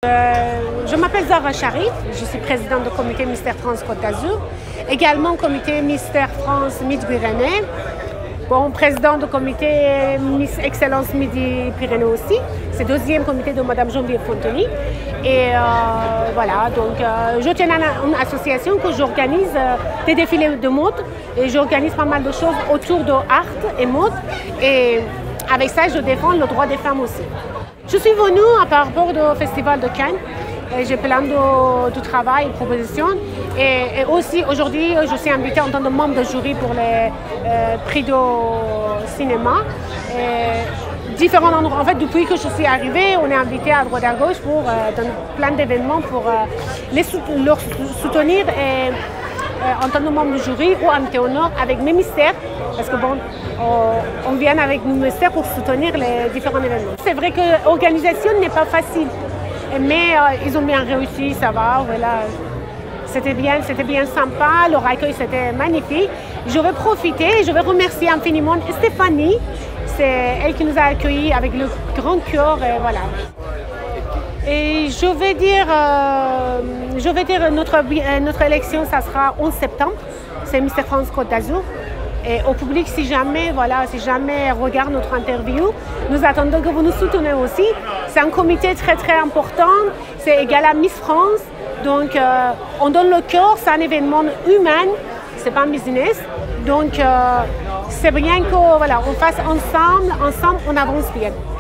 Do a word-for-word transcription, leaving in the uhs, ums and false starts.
Euh, je m'appelle Zahra Sharif, je suis présidente du comité Mystère France Côte d'Azur, également comité Mystère France Midi-Pyrénées, bon, président du comité Miss Excellence Midi-Pyrénées aussi, c'est le deuxième comité de Madame Geneviève Fonteny. Et euh, voilà, donc euh, je tiens à une association que j'organise euh, des défilés de mode et j'organise pas mal de choses autour de art et mode. Et avec ça, je défends le droit des femmes aussi. Je suis venue à par rapport au Festival de Cannes. J'ai plein de, de travail et de propositions. Et, et aussi, aujourd'hui, je suis invitée en tant que membre de jury pour les euh, prix de cinéma. Et différents endroits. En fait, depuis que je suis arrivée, on est invité à droite et à gauche pour euh, dans plein d'événements pour euh, les sou leur soutenir. Et, en tant que membre du jury ou invité au Nord avec mes mystères, parce que bon, on, on vient avec nos mystères pour soutenir les différents événements. C'est vrai que l'organisation n'est pas facile, mais euh, ils ont bien réussi, ça va, voilà. C'était bien, c'était bien sympa, leur accueil c'était magnifique. Je vais profiter, je vais remercier infiniment Stéphanie, c'est elle qui nous a accueillis avec le grand cœur, et voilà. Et je vais dire, euh, je vais dire notre, notre élection, ça sera onze septembre, c'est Mystère France Côte d'Azur. Et au public, si jamais, voilà, si jamais regarde notre interview, nous attendons que vous nous souteniez aussi. C'est un comité très très important, c'est égal à Miss France, donc euh, on donne le cœur, c'est un événement humain, c'est pas un business. Donc euh, c'est bien qu'on voilà, on fasse ensemble, ensemble on avance bien.